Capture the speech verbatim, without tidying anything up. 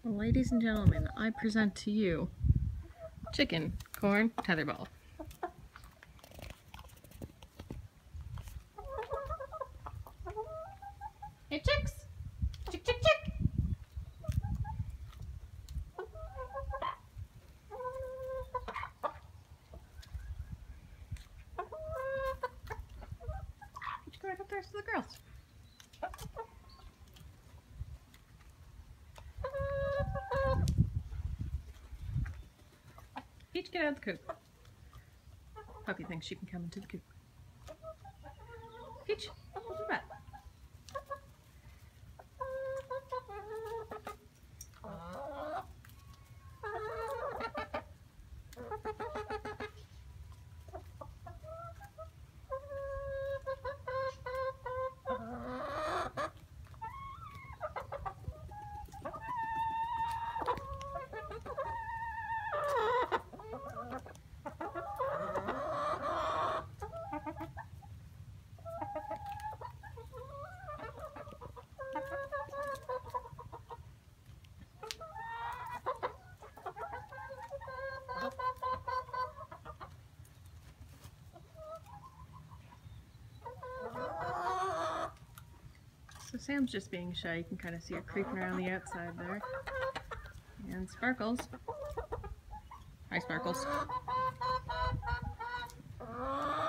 Ladies and gentlemen, I present to you chicken, corn, tetherball. Hey chicks! Chick chick chick! Peach, go right up there to the girls. Peach, get out of the coop. Puppy thinks she can come into the coop. Peach, hold your butt. So Sam's just being shy. You can kind of see her creeping around the outside there. And Sparkles. Hi, Sparkles.